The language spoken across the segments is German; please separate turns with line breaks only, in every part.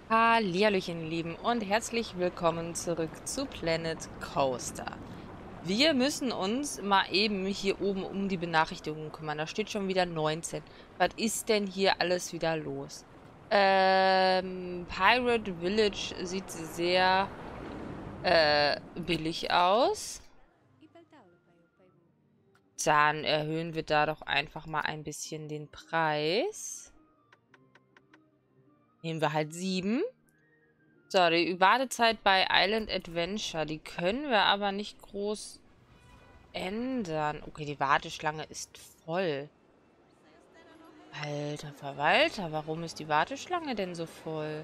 Hallihallöchen, ihr Lieben, und herzlich willkommen zurück zu Planet Coaster. Wir müssen uns mal eben hier oben um die Benachrichtigungen kümmern. Da steht schon wieder 19. Was ist denn hier alles wieder los? Pirate Village sieht sehr billig aus. Dann erhöhen wir da doch einfach mal ein bisschen den Preis. Nehmen wir halt 7. So, die Wartezeit bei Island Adventure, die können wir aber nicht groß ändern. Okay, die Warteschlange ist voll. Alter Verwalter, warum ist die Warteschlange denn so voll?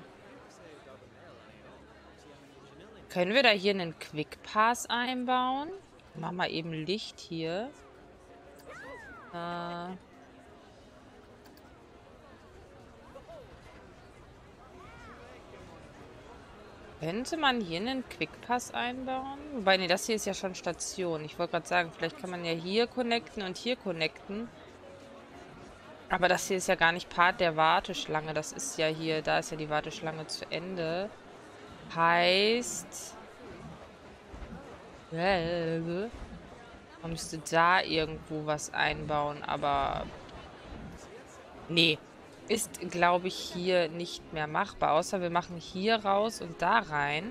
Können wir da hier einen Quick Pass einbauen? Mach mal eben Licht hier. Könnte man hier einen Quickpass einbauen? Wobei, nee, das hier ist ja schon Station. Ich wollte gerade sagen, vielleicht kann man ja hier connecten und hier connecten. Aber das hier ist ja gar nicht Part der Warteschlange. Das ist ja hier, da ist ja die Warteschlange zu Ende. Heißt, man müsste da irgendwo was einbauen, aber nee. Ist, glaube ich, hier nicht mehr machbar. Außer wir machen hier raus und da rein.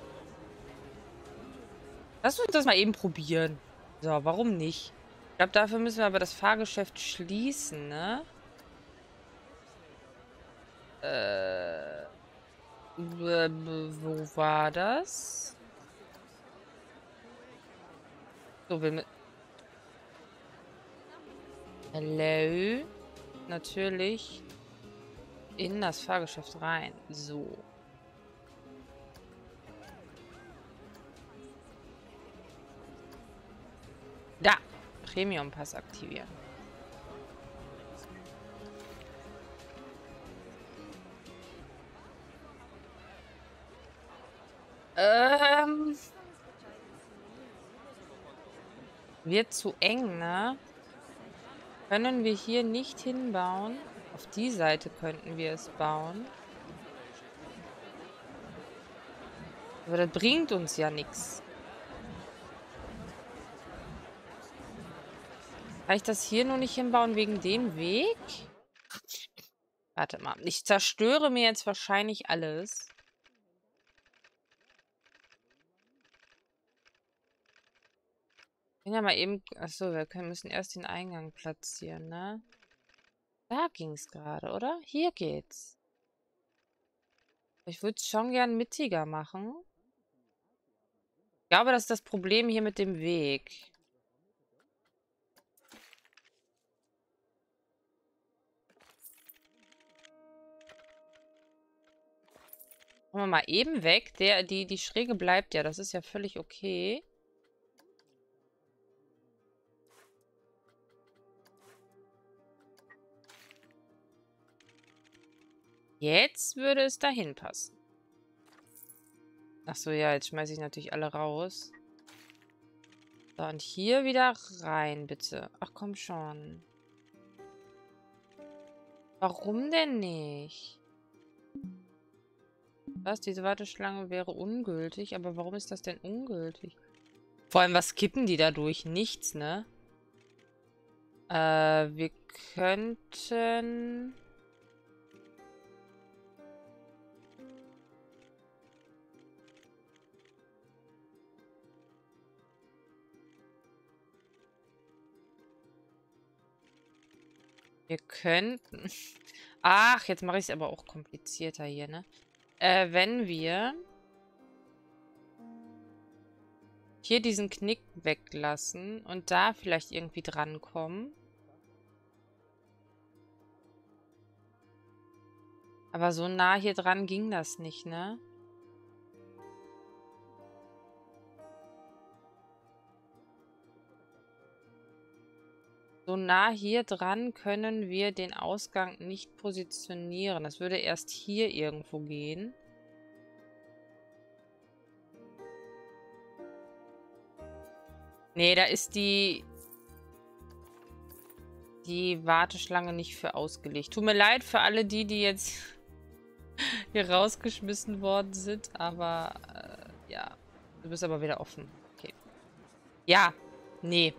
Lass uns das mal eben probieren. So, warum nicht? Ich glaube, dafür müssen wir aber das Fahrgeschäft schließen, ne? Wo war das? So, wir mit. Hello? Natürlich in das Fahrgeschäft rein. So. Da. Premium-Pass aktivieren. Wird zu eng, ne? Können wir hier nicht hinbauen? Auf die Seite könnten wir es bauen. Aber das bringt uns ja nichts. Kann ich das hier nur nicht hinbauen wegen dem Weg? Warte mal. Ich zerstöre mir jetzt wahrscheinlich alles. Ja, mal eben. Achso, müssen erst den Eingang platzieren, ne? Da ging es gerade, oder? Hier geht's. Ich würde es schon gern mittiger machen. Ich glaube, das ist das Problem hier mit dem Weg. Machen wir mal eben weg. Die Schräge bleibt ja. Das ist ja völlig okay. Jetzt würde es dahin passen. Achso, ja, jetzt schmeiße ich natürlich alle raus. So, und hier wieder rein, bitte. Ach, komm schon. Warum denn nicht? Was? Diese Warteschlange wäre ungültig? Aber warum ist das denn ungültig? Vor allem, was kippen die dadurch? Nichts, ne? Wir könnten... Wir könnten... Ach, jetzt mache ich es aber auch komplizierter hier, ne? Wenn wir hier diesen Knick weglassen und da vielleicht irgendwie drankommen. Aber so nah hier dran ging das nicht, ne? So nah hier dran können wir den Ausgang nicht positionieren. Das würde erst hier irgendwo gehen. Nee, da ist die Warteschlange nicht für ausgelegt. Tut mir leid für alle die, die jetzt hier rausgeschmissen worden sind. Aber, ja. Du bist aber wieder offen. Okay. Ja. Nee.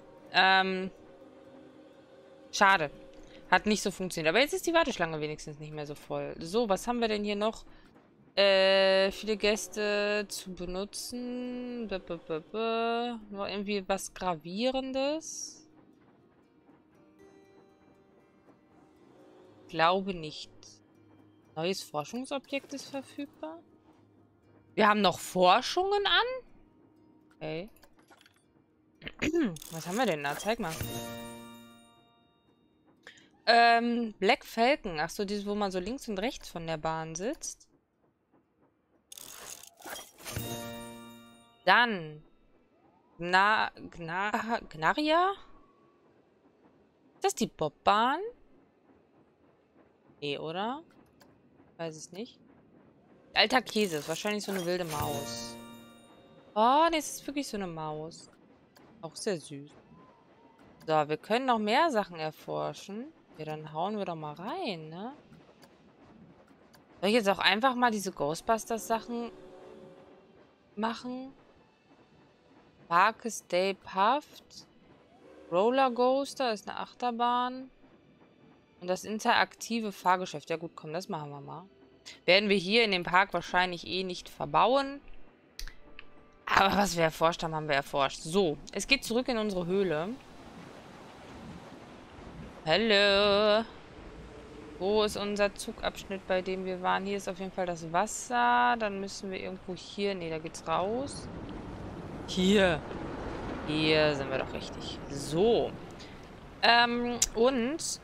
Schade. Hat nicht so funktioniert. Aber jetzt ist die Warteschlange wenigstens nicht mehr so voll. So, was haben wir denn hier noch? Viele Gäste zu benutzen. Noch irgendwie was Gravierendes? Glaube nicht. Neues Forschungsobjekt ist verfügbar. Wir haben noch Forschungen an? Okay. Was haben wir denn da? Zeig mal. Black Falcon. Ach so, dieses, wo man so links und rechts von der Bahn sitzt. Dann. Gnaria? Ist das die Bobbahn? Nee, oder? Weiß es nicht. Alter Käse. Ist wahrscheinlich so eine wilde Maus. Oh, nee, es ist wirklich so eine Maus. Auch sehr süß. So, wir können noch mehr Sachen erforschen. Ja, dann hauen wir doch mal rein, ne? Soll ich jetzt auch einfach mal diese Ghostbusters-Sachen machen? Darkest Day Puffed. Roller Coaster ist eine Achterbahn. Und das interaktive Fahrgeschäft. Ja gut, komm, das machen wir mal. Werden wir hier in dem Park wahrscheinlich eh nicht verbauen. Aber was wir erforscht haben, haben wir erforscht. So, es geht zurück in unsere Höhle. Hallo. Wo ist unser Zugabschnitt, bei dem wir waren? Hier ist auf jeden Fall das Wasser. Dann müssen wir irgendwo hier... Ne, da geht's raus. Hier. Hier sind wir doch richtig. So. Und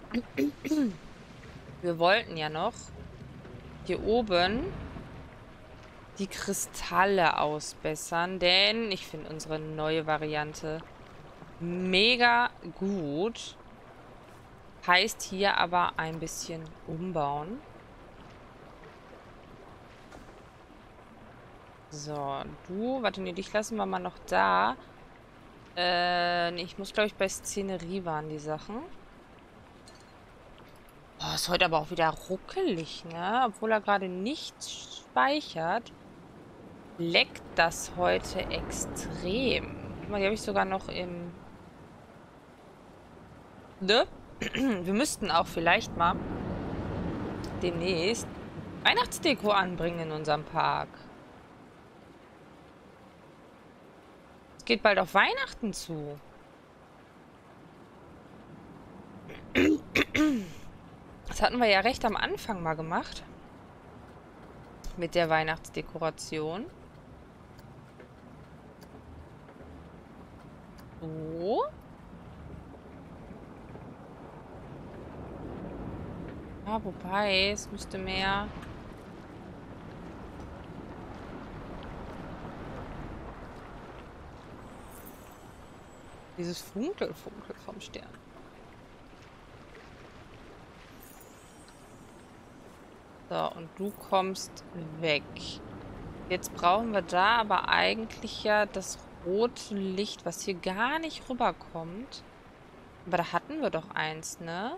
wir wollten ja noch hier oben die Kristalle ausbessern, denn ich finde unsere neue Variante mega gut. Heißt hier aber ein bisschen umbauen. So, du, warte, nee, dich lassen wir mal noch da. Nee, ich muss, glaube ich, bei Szenerie waren die Sachen. Oh, ist heute aber auch wieder ruckelig, ne? Obwohl er gerade nicht speichert, leckt das heute extrem. Guck mal, die habe ich sogar noch im... Ne? Wir müssten auch vielleicht mal demnächst Weihnachtsdeko anbringen in unserem Park. Es geht bald auf Weihnachten zu. Das hatten wir ja recht am Anfang mal gemacht. Mit der Weihnachtsdekoration. So. Ja, wobei, es müsste mehr... Dieses Funkel vom Stern. So, und du kommst weg. Jetzt brauchen wir da aber eigentlich ja das rote Licht, was hier gar nicht rüberkommt. Aber da hatten wir doch eins, ne?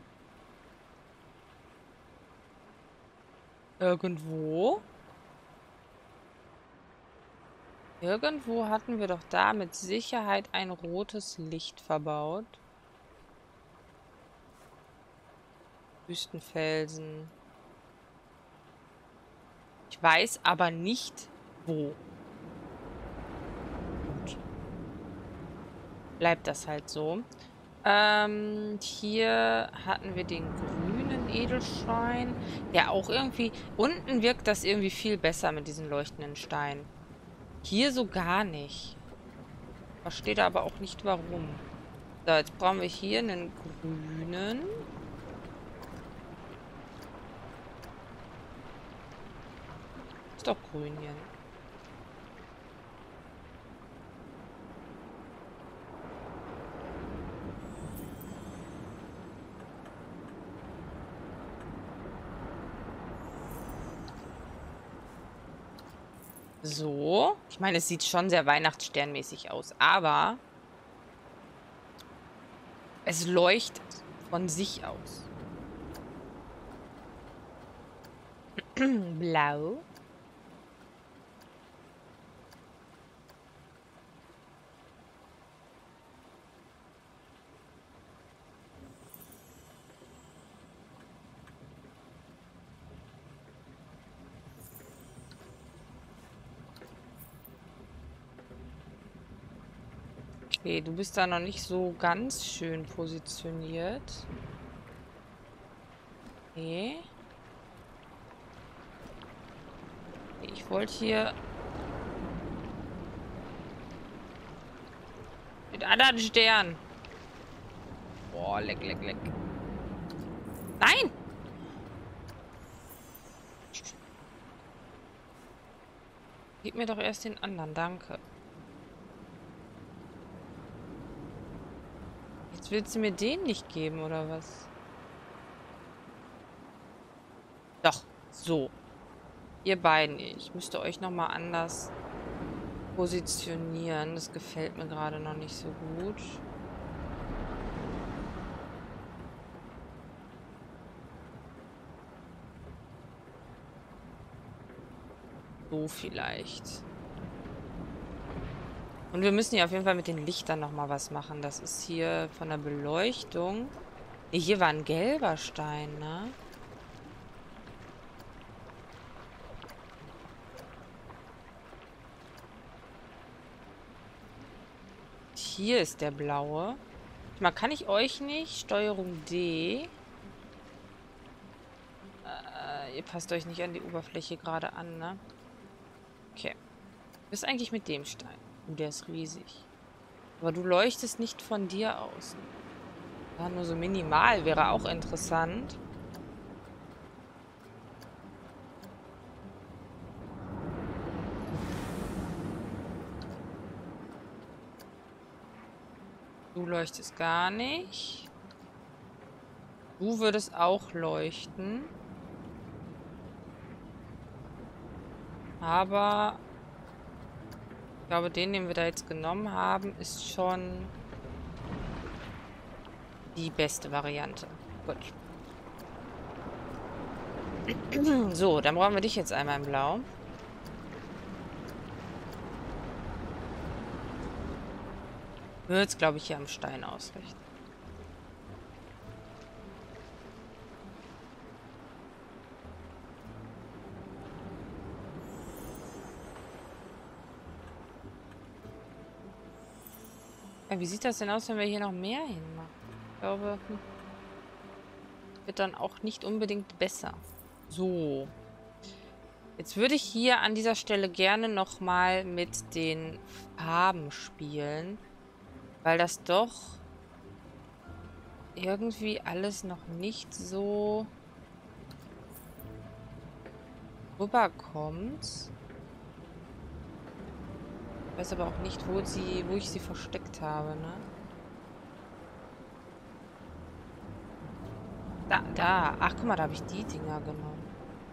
Irgendwo. Irgendwo hatten wir doch da mit Sicherheit ein rotes Licht verbaut. Wüstenfelsen. Ich weiß aber nicht, wo. Gut. Bleibt das halt so. Hier hatten wir den grünen Edelstein. Ja, auch irgendwie... Unten wirkt das irgendwie viel besser mit diesen leuchtenden Steinen. Hier so gar nicht. Verstehe da aber auch nicht, warum. So, jetzt brauchen wir hier einen grünen. Ist doch grün hier. So. Ich meine, es sieht schon sehr weihnachtssternmäßig aus, aber es leuchtet von sich aus. Blau. Okay, du bist da noch nicht so ganz schön positioniert. Okay. Ich wollte hier mit anderen Sternen. Boah, leck, leck, leck. Nein! Gib mir doch erst den anderen, danke. Jetzt willst du mir den nicht geben, oder was? Doch, so. Ihr beiden, ich müsste euch nochmal anders positionieren. Das gefällt mir gerade noch nicht so gut. So vielleicht. Und wir müssen ja auf jeden Fall mit den Lichtern nochmal was machen. Das ist hier von der Beleuchtung. Nee, hier war ein gelber Stein, ne? Hier ist der blaue. Mal, kann ich euch nicht? Steuerung D. Ihr passt euch nicht an die Oberfläche gerade an, ne? Okay. Was ist eigentlich mit dem Stein? Der ist riesig. Aber du leuchtest nicht von dir aus. Ja, nur so minimal wäre auch interessant. Du leuchtest gar nicht. Du würdest auch leuchten. Aber ich glaube, den wir da jetzt genommen haben, ist schon die beste Variante. Gut. So, dann brauchen wir dich jetzt einmal in Blau. Wird es, glaube ich, hier am Stein ausrichten. Ja, wie sieht das denn aus, wenn wir hier noch mehr hinmachen? Ich glaube, wird dann auch nicht unbedingt besser. So. Jetzt würde ich hier an dieser Stelle gerne nochmal mit den Farben spielen. Weil das doch irgendwie alles noch nicht so rüberkommt. Ich weiß aber auch nicht, wo ich sie versteckt habe, ne? Da. Ach, guck mal, da habe ich die Dinger genommen.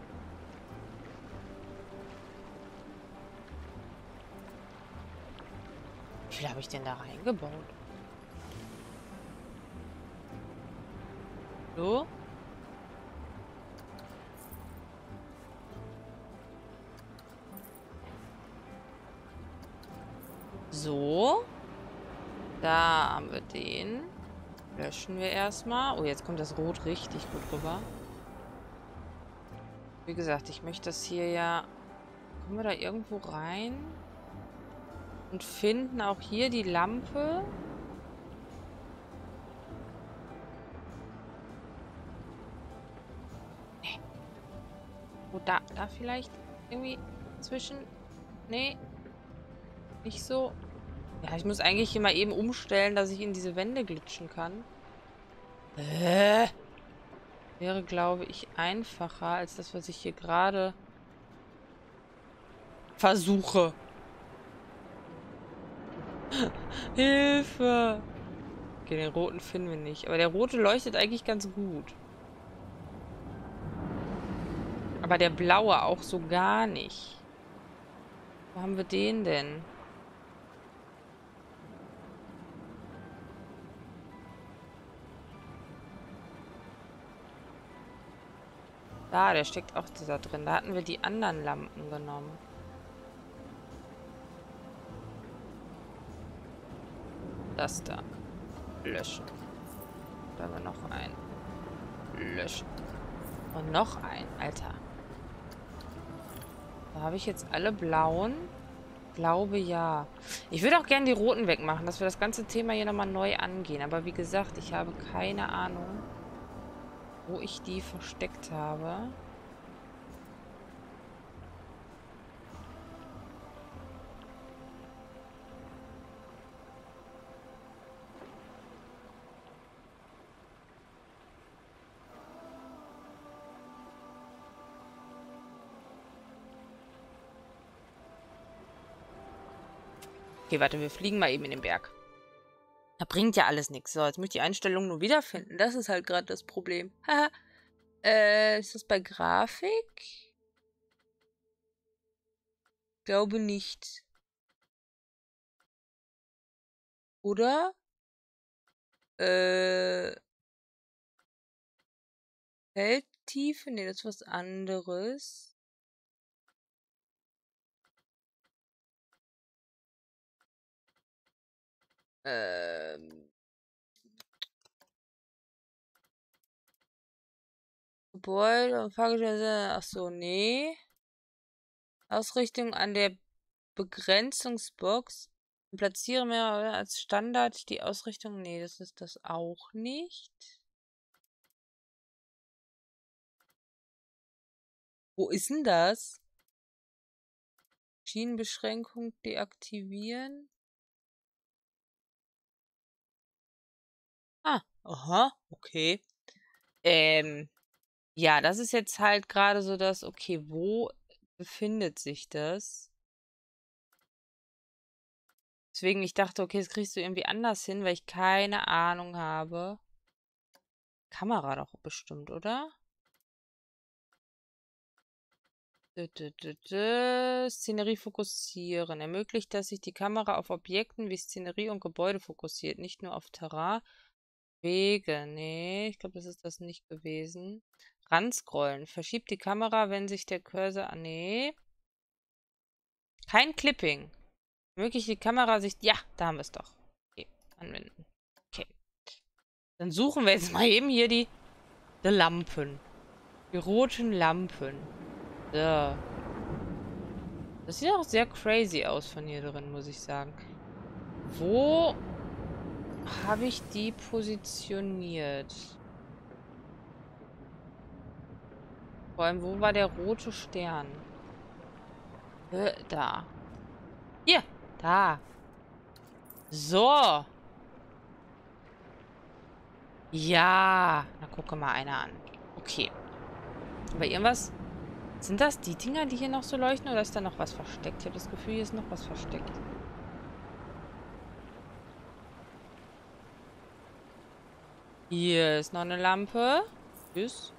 Wie viel habe ich denn da reingebaut? So. So. Da haben wir den. Löschen wir erstmal. Oh, jetzt kommt das Rot richtig gut rüber. Wie gesagt, ich möchte das hier ja... Kommen wir da irgendwo rein? Und finden auch hier die Lampe. Nee. Oh, da vielleicht irgendwie zwischen... Nee, nicht so. Ja, ich muss eigentlich hier mal eben umstellen, dass ich in diese Wände glitschen kann. Wäre, glaube ich, einfacher als das, was ich hier gerade versuche. Hilfe! Okay, den roten finden wir nicht. Aber der rote leuchtet eigentlich ganz gut. Aber der blaue auch so gar nicht. Wo haben wir den denn? Da, der steckt auch da drin. Da hatten wir die anderen Lampen genommen. Das da. Löschen. Da haben wir noch einen. Löschen. Und noch einen, Alter. Da habe ich jetzt alle blauen. Glaube ja. Ich würde auch gerne die roten wegmachen, dass wir das ganze Thema hier nochmal neu angehen. Aber wie gesagt, ich habe keine Ahnung, wo ich die versteckt habe. Okay, warte, wir fliegen mal eben in den Berg. Da bringt ja alles nichts. So, jetzt muss ich die Einstellung nur wiederfinden. Das ist halt gerade das Problem. Haha. Ist das bei Grafik? Glaube nicht. Oder? Äh, Feldtiefe? Nee, das ist was anderes. Ähm, Gebäude und Fahrgestellte. Achso, nee. Ausrichtung an der Begrenzungsbox. Platziere mehr als Standard die Ausrichtung. Nee, das ist das auch nicht. Wo ist denn das? Schienenbeschränkung deaktivieren. Ah, aha, okay. Ja, das ist jetzt halt gerade so das, okay, wo befindet sich das? Deswegen, ich dachte, okay, das kriegst du irgendwie anders hin, weil ich keine Ahnung habe. Kamera doch bestimmt, oder? Szenerie fokussieren. Ermöglicht, dass sich die Kamera auf Objekten wie Szenerie und Gebäude fokussiert, nicht nur auf Terrain. Wege. Nee, ich glaube, das ist das nicht gewesen. Ranscrollen. Verschiebt die Kamera, wenn sich der Cursor... Nee. Kein Clipping. Ermöglicht die Kamera sich... Ja, da haben wir es doch. Okay, anwenden. Okay. Dann suchen wir jetzt mal eben hier die Lampen. Die roten Lampen. So. Das sieht auch sehr crazy aus von hier drin, muss ich sagen. Wo habe ich die positioniert? Vor allem, wo war der rote Stern? Da. Hier. Da. So. Ja. Na, gucke mal einer an. Okay. Aber irgendwas... Sind das die Dinger, die hier noch so leuchten? Oder ist da noch was versteckt? Ich habe das Gefühl, hier ist noch was versteckt. Hier ist noch eine Lampe. Tschüss.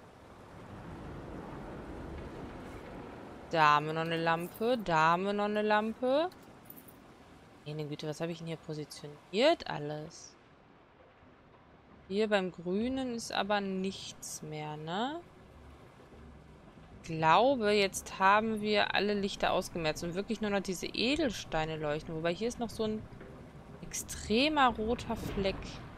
Da haben wir noch eine Lampe. Da haben wir noch eine Lampe. Meine Güte, was habe ich denn hier positioniert alles? Hier beim Grünen ist aber nichts mehr, ne? Ich glaube, jetzt haben wir alle Lichter ausgemerzt und wirklich nur noch diese Edelsteine leuchten. Wobei hier ist noch so ein extremer roter Fleck.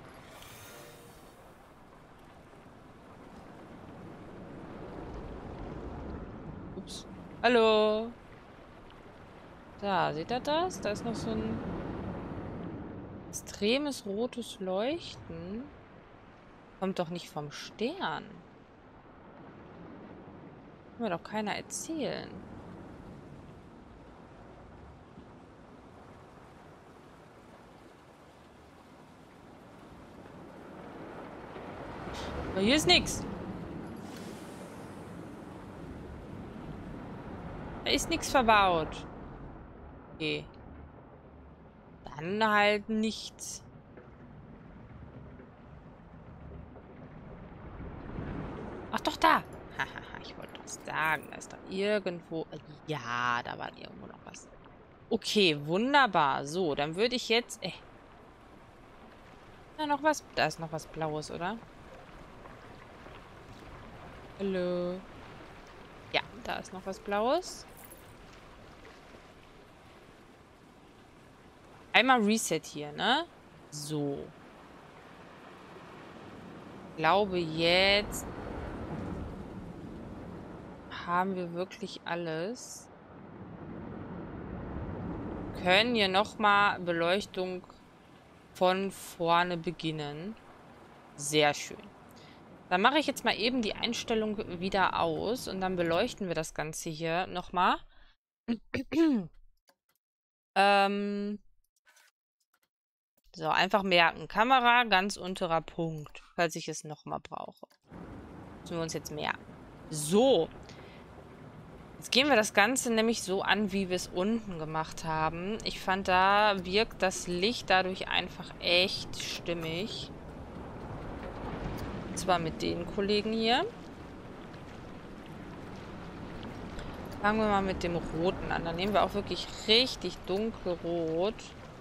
Ups. Hallo. Da, seht ihr das? Da ist noch so ein extremes rotes Leuchten. Kommt doch nicht vom Stern. Kann mir doch keiner erzählen. Aber hier ist nichts. Da ist nichts verbaut. Okay. Dann halt nichts. Ach doch, da. Hahaha, ich wollte doch sagen, da ist doch irgendwo... Ja, da war irgendwo noch was. Okay, wunderbar. So, dann würde ich jetzt... Da noch was? Da ist noch was Blaues, oder? Hallo. da ist noch was Blaues. Einmal Reset hier, ne? So. Ich glaube, jetzt haben wir wirklich alles. Wir können hier nochmal Beleuchtung von vorne beginnen. Sehr schön. Dann mache ich jetzt mal eben die Einstellung wieder aus und dann beleuchten wir das Ganze hier nochmal. So, einfach merken. Kamera, ganz unterer Punkt, falls ich es nochmal brauche. Müssen wir uns jetzt merken. So. Jetzt gehen wir das Ganze nämlich so an, wie wir es unten gemacht haben. Ich fand, da wirkt das Licht dadurch einfach echt stimmig. Und zwar mit den Kollegen hier. Fangen wir mal mit dem Roten an. Dann nehmen wir auch wirklich richtig dunkelrot.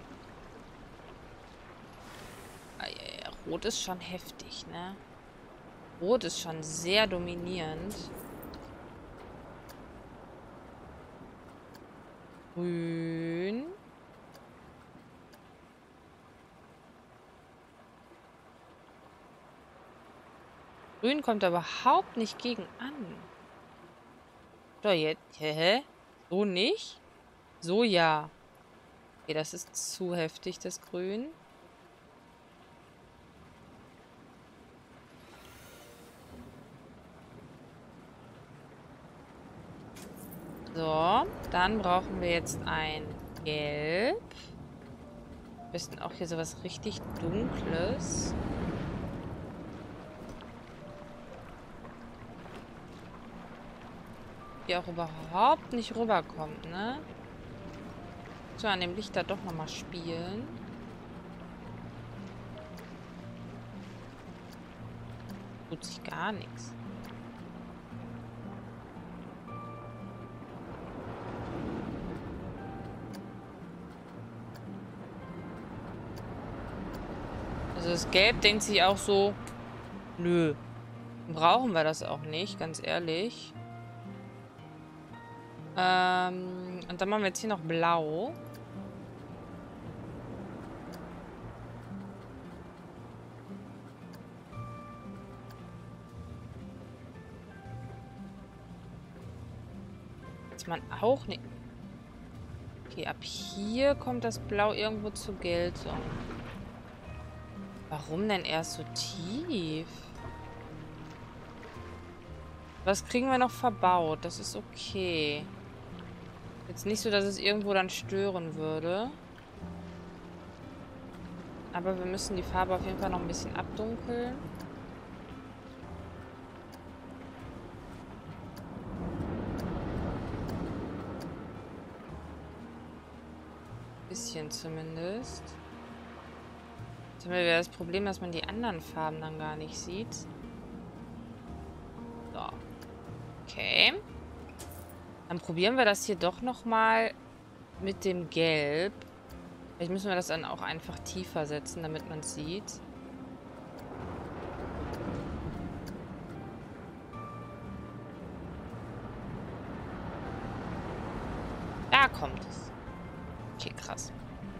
Rot ist schon heftig, ne? Rot ist schon sehr dominierend. Grün. Grün kommt da überhaupt nicht gegen an. So, jetzt. Hä? So nicht? So ja. Okay, das ist zu heftig, das Grün. So, dann brauchen wir jetzt ein Gelb. Am besten auch hier sowas richtig Dunkles. Die auch überhaupt nicht rüberkommt, ne? So, an dem Licht da doch nochmal spielen. Tut sich gar nichts. Also das Gelb denkt sich auch so, nö, brauchen wir das auch nicht, ganz ehrlich. Und dann machen wir jetzt hier noch Blau. Jetzt man auch nicht. Okay, ab hier kommt das Blau irgendwo zur Geltung. Warum denn erst so tief? Was kriegen wir noch verbaut? Das ist okay. Jetzt nicht so, dass es irgendwo dann stören würde. Aber wir müssen die Farbe auf jeden Fall noch ein bisschen abdunkeln. Bisschen zumindest. Jetzt haben wir wieder das Problem, dass man die anderen Farben dann gar nicht sieht. So. Okay. Dann probieren wir das hier doch nochmal mit dem Gelb. Vielleicht müssen wir das dann auch einfach tiefer setzen, damit man es sieht. Da kommt es. Okay, krass.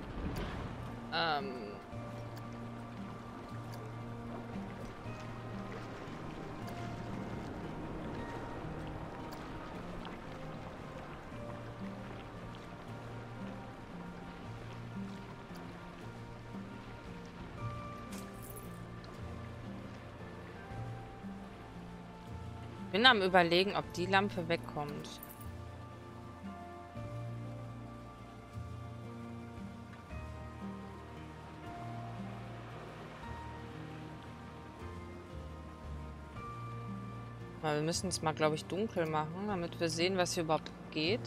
Bin am Überlegen, ob die Lampe wegkommt. Weil wir müssen es mal, glaube ich, dunkel machen, damit wir sehen, was hier überhaupt geht.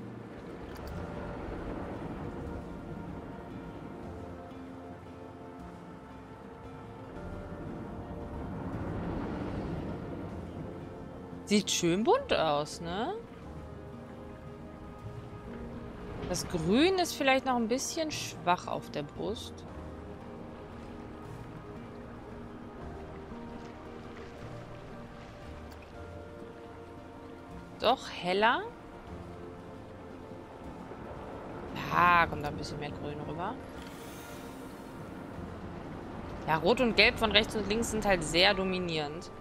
Sieht schön bunt aus, ne? Das Grün ist vielleicht noch ein bisschen schwach auf der Brust. So, doch heller. Ja, kommt da ein bisschen mehr Grün rüber. Ja, Rot und Gelb von rechts und links sind halt sehr dominierend.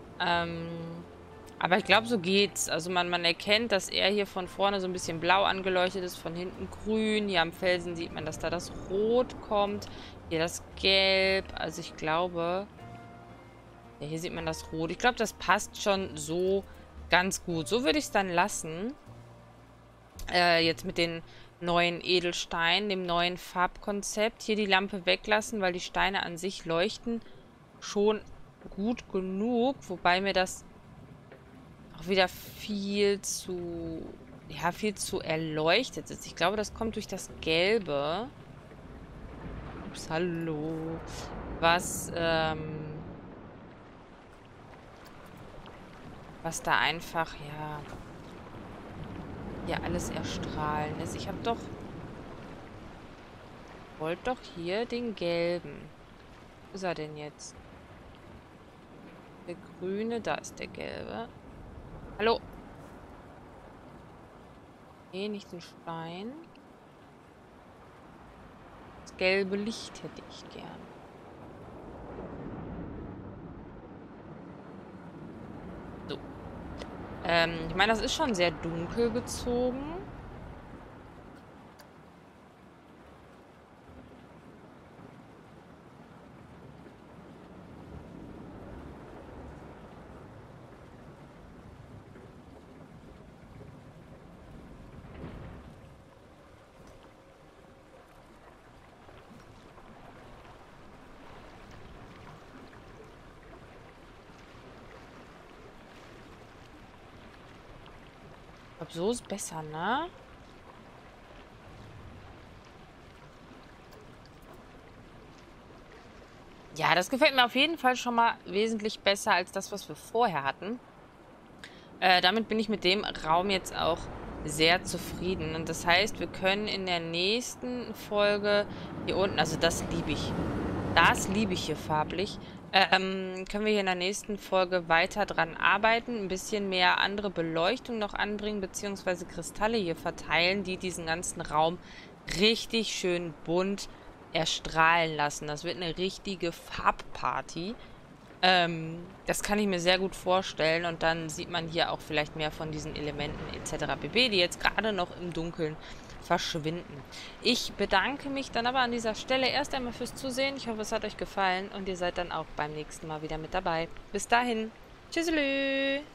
Aber ich glaube, so geht's. Also man erkennt, dass er hier von vorne so ein bisschen blau angeleuchtet ist, von hinten grün. Hier am Felsen sieht man, dass da das Rot kommt. Hier das Gelb. Also ich glaube... Ja, hier sieht man das Rot. Ich glaube, das passt schon so ganz gut. So würde ich es dann lassen. Jetzt mit den neuen Edelsteinen, dem neuen Farbkonzept. Hier die Lampe weglassen, weil die Steine an sich leuchten schon gut genug. Wobei mir das auch wieder viel zu erleuchtet ist. Ich glaube, das kommt durch das Gelbe. Ups, hallo. Was da einfach, ja, hier alles erstrahlen ist. Ich habe doch... Wollte doch hier den gelben. Wo ist er denn jetzt? Der grüne, da ist der gelbe. Hallo? Nee, nicht den Stein. Das gelbe Licht hätte ich gern. So. Ich meine, das ist schon sehr dunkel gezogen. Ich glaube, so ist besser, ne? Ja, das gefällt mir auf jeden Fall schon mal wesentlich besser als das, was wir vorher hatten. Damit bin ich mit dem Raum jetzt auch sehr zufrieden. Und das heißt, wir können in der nächsten Folge hier unten, also das liebe ich hier farblich, können wir hier in der nächsten Folge weiter dran arbeiten, ein bisschen mehr andere Beleuchtung noch anbringen, beziehungsweise Kristalle hier verteilen, die diesen ganzen Raum richtig schön bunt erstrahlen lassen. Das wird eine richtige Farbparty. Das kann ich mir sehr gut vorstellen und dann sieht man hier auch vielleicht mehr von diesen Elementen etc. pp., die jetzt gerade noch im Dunkeln verschwinden. Ich bedanke mich dann aber an dieser Stelle erst einmal fürs Zusehen. Ich hoffe, es hat euch gefallen und ihr seid dann auch beim nächsten Mal wieder mit dabei. Bis dahin. Tschüsselü!